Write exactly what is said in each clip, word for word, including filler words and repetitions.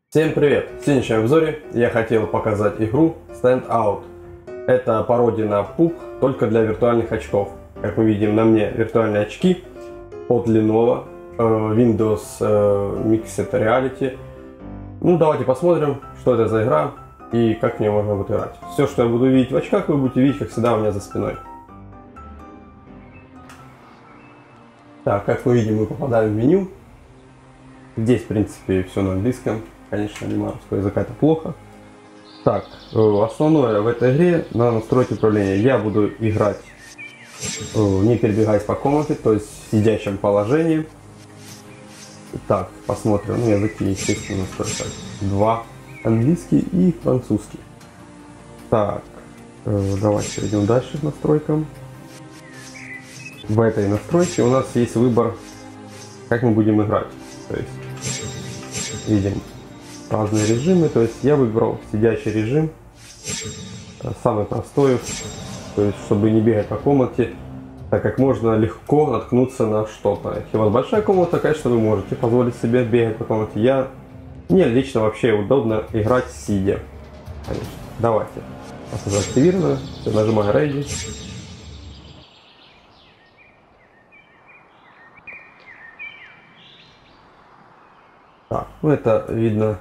Всем привет! В сегодняшнем обзоре я хотел показать игру Standout. Это пародия на пабг, только для виртуальных очков. Как мы видим, на мне виртуальные очки от Lenovo, Windows Mixed Reality. Ну, давайте посмотрим, что это за игра и как в нее можно будет играть. Все, что я буду видеть в очках, вы будете видеть, как всегда, у меня за спиной. Так, как мы видим, мы попадаем в меню. Здесь, в принципе, все на английском. Конечно, аниме русского языка это плохо. Так, основное в этой игре на настройке управления. Я буду играть, не передвигаясь по комнате, то есть в сидящем положении. Так, посмотрим. Ну, языки, естественно, настройка. Два. Английский и французский. Так, давайте перейдем дальше к настройкам. В этой настройке у нас есть выбор, как мы будем играть. То есть, видим разные режимы, то есть я выбрал сидящий режим, самый простой, то есть чтобы не бегать по комнате, так как можно легко наткнуться на что-то. Если у вас большая комната, конечно, вы можете позволить себе бегать по комнате. Я, мне лично вообще удобно играть сидя. Конечно. Давайте. Это активировано, нажимаю Ready. Так, ну это видно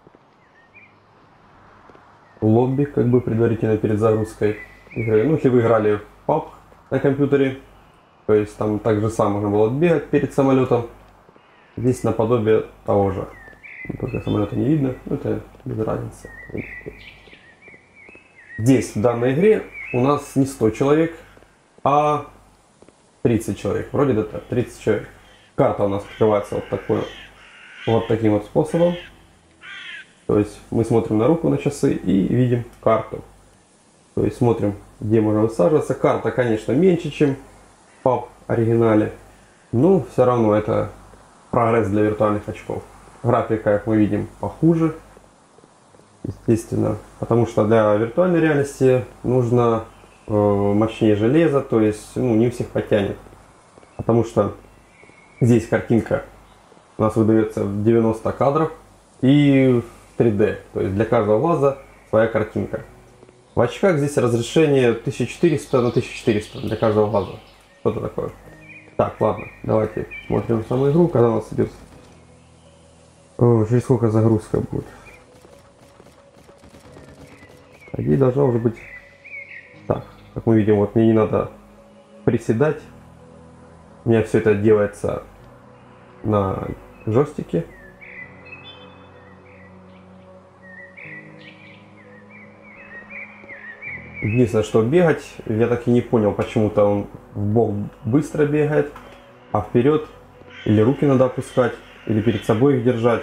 лобби, как бы предварительно перед загрузкой игры. Ну, если вы играли в пабг на компьютере, то есть там так же самое можно было бегать перед самолетом. Здесь наподобие того же. Только самолета не видно, но это без разницы. Здесь, в данной игре, у нас не сто человек, а тридцать человек. Вроде это тридцать человек. Карта у нас открывается вот такой вот таким вот способом. То есть мы смотрим на руку, на часы и видим карту. То есть смотрим, где можно высаживаться. Карта, конечно, меньше, чем в пабг оригинале. Но все равно это прогресс для виртуальных очков. Графика, как мы видим, похуже. Естественно. Потому что для виртуальной реальности нужно э, мощнее железо. То есть ну, не у всех потянет. Потому что здесь картинка у нас выдается в девяносто кадров и в три дэ, то есть для каждого глаза своя картинка. В очках здесь разрешение тысяча четыреста на тысяча четыреста для каждого глаза. Что-то такое. Так, ладно, давайте смотрим саму игру, когда у нас идет. О, через сколько загрузка будет. И должна уже быть. Так, как мы видим, вот мне не надо приседать. У меня все это делается на джойстике. Единственное, что бегать, я так и не понял, почему-то он в бок быстро бегает, а вперед или руки надо опускать, или перед собой их держать.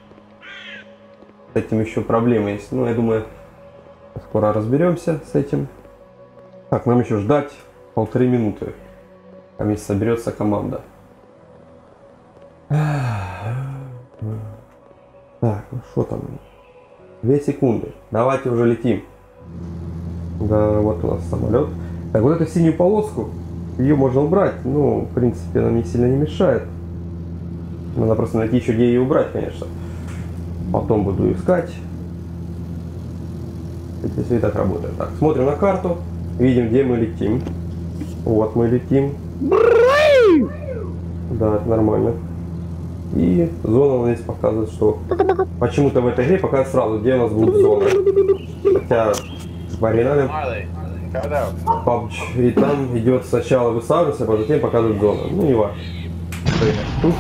С этим еще проблемы есть. Ну, я думаю, скоро разберемся с этим. Так, нам еще ждать полторы минуты, там если соберется команда. Так, ну что там? Две секунды. Давайте уже летим. Да, вот у нас самолет. Так, вот эту синюю полоску, ее можно убрать. Ну, в принципе, она мне сильно не мешает. Надо просто найти еще, где ее убрать, конечно. Потом буду искать. Это все и так работает. Так, смотрим на карту. Видим, где мы летим. Вот мы летим. Да, это нормально. И зона здесь показывает, что почему-то в этой игре показывает сразу, где у нас будет зона. Хотя в оригинале пабг и там идет сначала высаживаться, а затем показывает зону. Ну не важно. Тут.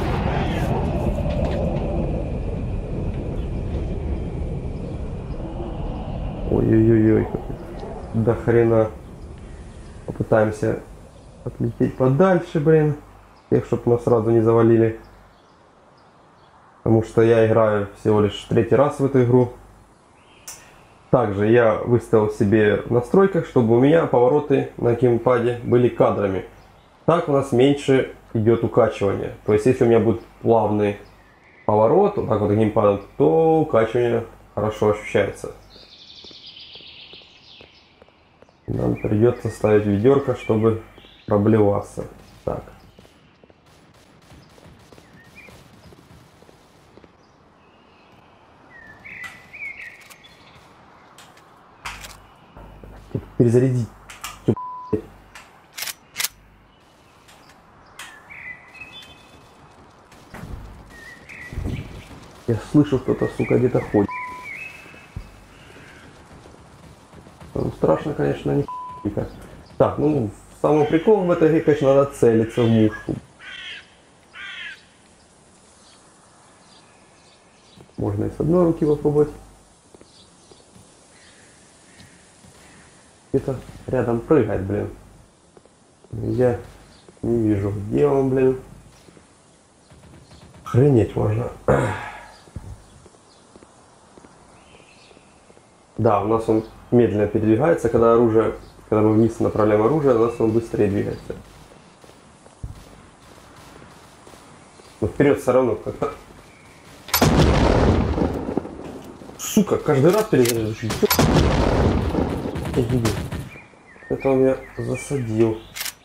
Ой-ой-ой, до хрена. Попытаемся отлететь подальше, блин. Тех, чтобы нас сразу не завалили. Потому что я играю всего лишь третий раз в эту игру. Также я выставил себе в настройках, чтобы у меня повороты на геймпаде были кадрами. Так у нас меньше идет укачивание. То есть если у меня будет плавный поворот, вот так вот геймпадом, то укачивание хорошо ощущается. Нам придется ставить ведерко, чтобы проблеваться. Так. Перезарядить. Я слышу, кто-то, сука, где-то ходит. Ну, страшно, конечно, не х**ка. Так, ну, самый прикол в этой игре, конечно, надо целиться в мушку. Можно и с одной руки попробовать. Где-то рядом прыгать, блин. Я не вижу, где он, блин. Охренеть можно. Да, у нас он медленно передвигается, когда оружие, когда мы вниз направляем оружие, у нас он быстрее двигается. Но вперед все равно как-то. Сука, каждый раз перезаряжаешь. Это он меня засадил.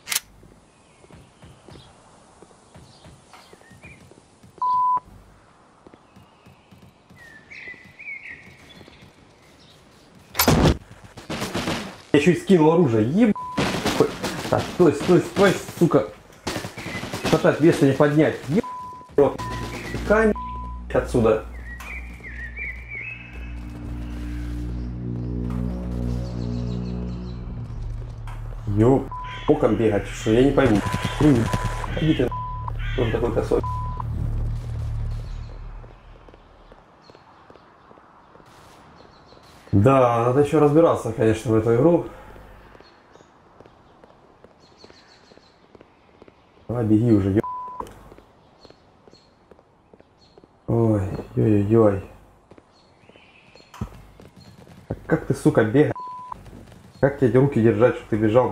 Я еще и скинул оружие. Еб... Так, стой, стой, стой, сука. Хватает, веса не поднять. Еб... Кань... Отсюда. Ёп, боком бегать, что я не пойму. Иди ты, он такой косой. Да, надо еще разбираться, конечно, в эту игру. Давай, беги уже, ё... Ой, ой-ой-ой. Как ты, сука, бегаешь? Как тебе эти руки держать, чтобы ты бежал?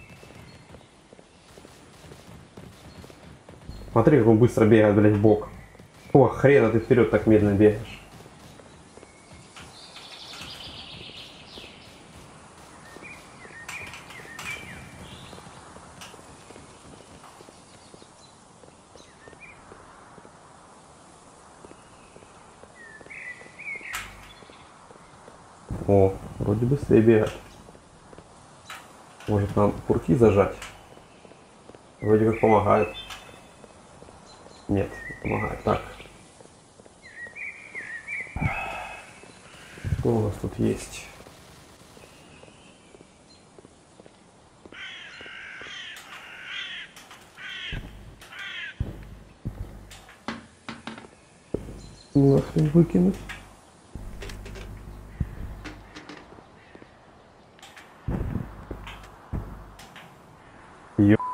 Смотри, как он быстро бегает, блядь, в бок. О, хрена ты вперед так медленно бегаешь. О, вроде быстрее бегает. Может нам курки зажать? Вроде как помогает. Нет, не помогает. Так. Что у нас тут есть? Нахрен выкинуть. Ё...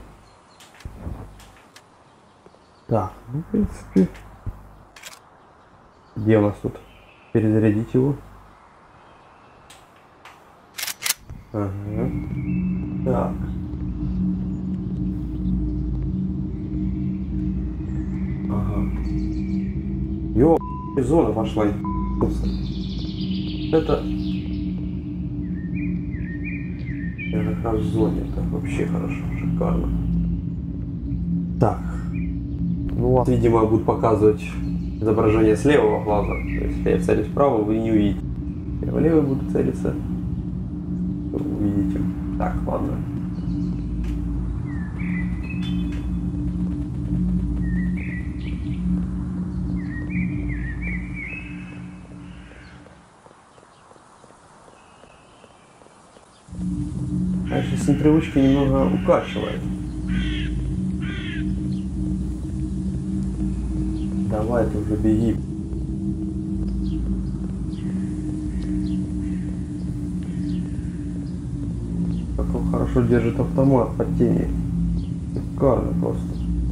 Так, ну, в принципе, где у нас тут? Перезарядить его. Ага. Так. Ага. Ё, зона пошла. Это... Я как раз в зоне. Это вообще хорошо, шикарно. Так. Ну, у вас, видимо, будут показывать изображение с левого глаза. То есть, если я целюсь вправо, вы не увидите. Я в левый буду целиться, вы увидите. Так, ладно. Конечно, с непривычки немного укачивает. Давай, ты уже беги. Как он хорошо держит автомат под тени. Шикарно просто.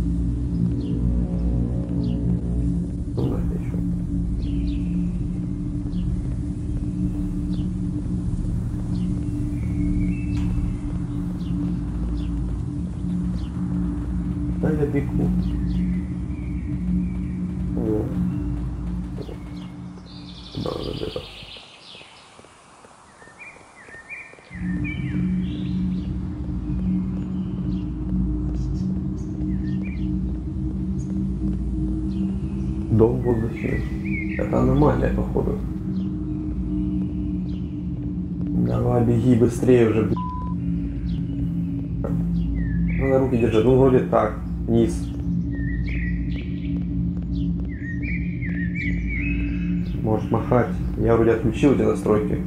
Куда еще? Да, я бегу. Да, да, да. Дом в воздухе. Это аномалия, походу. Давай, беги быстрее уже, блядь. Надо руки держать, ну вроде так, вниз. Может махать. Я вроде отключил эти настройки.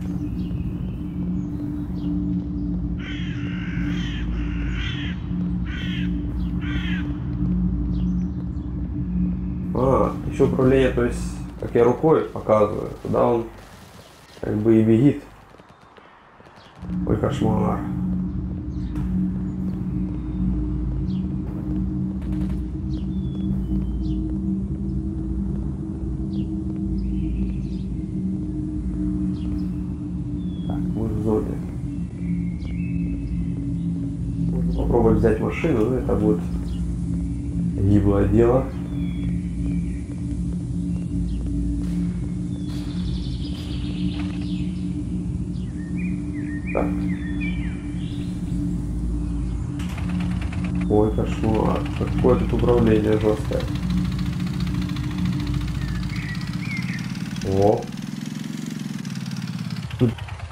А, еще управление, то есть, как я рукой показываю, туда он как бы и бегит. Ой, кошмар. Так, мы в зоне. Можно попробовать взять машину, но это будет гиблое дело. Так. Ой, кошмар. Какое тут управление жесткое. О. Тут...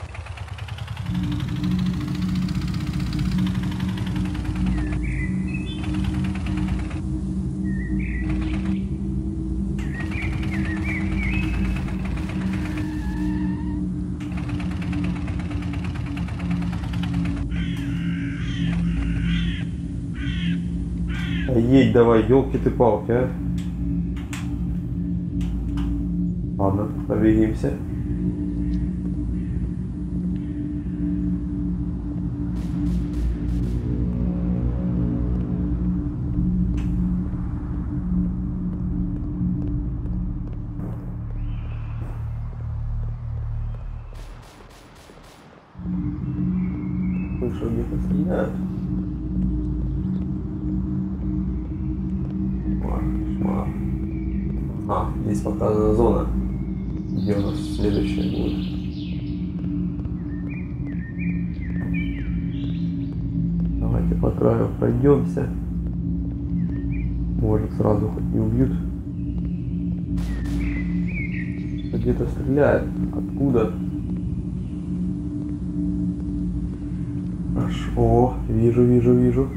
Едь давай, елки ты палки, а. Ладно, двигаемся. Слышу, где-то стреляют. Кошмар. А, здесь показана зона, где у нас следующая будет. Давайте по краю пройдемся. Может, сразу хоть не убьют. Где-то стреляет. Откуда? Аж, о, вижу, вижу, вижу.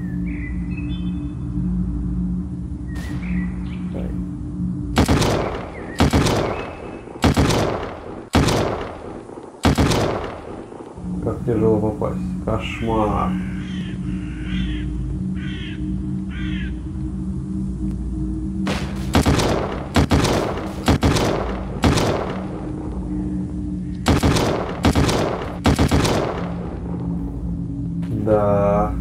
Как тяжело попасть. Кошмар. Да.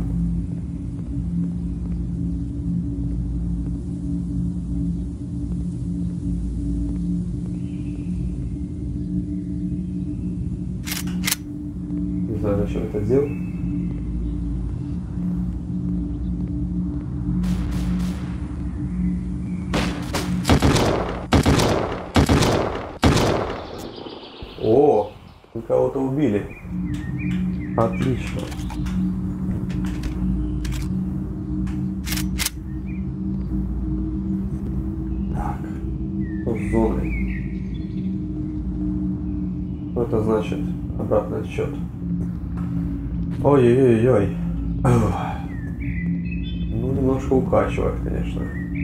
Не знаю, зачем это сделал. О, мы кого-то убили. Отлично. Так, что с зоной? Что это значит? Обратный отсчет. Ой-ой-ой-ой. Ну, немножко укачивает, конечно.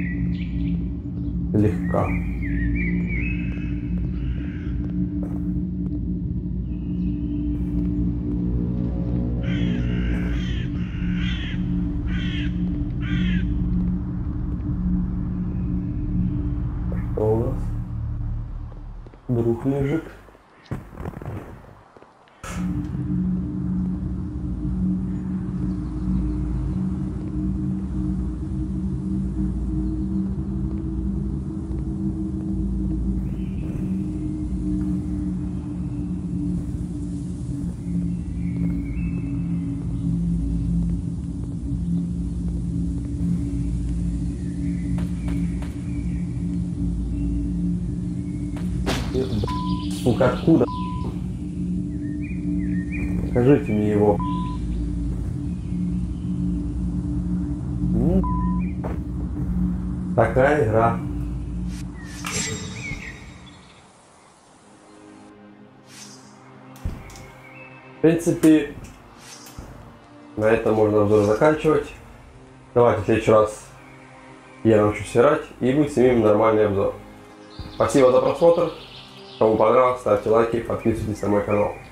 Легко. Что у нас? Друг лежит. Сука, откуда? Покажите мне его. Такая игра. принципе, на этом можно обзор заканчивать. Давайте в следующий раз я научусь играть, и мы снимем нормальный обзор. Спасибо за просмотр. Кому понравилось, ставьте лайки, подписывайтесь на мой канал.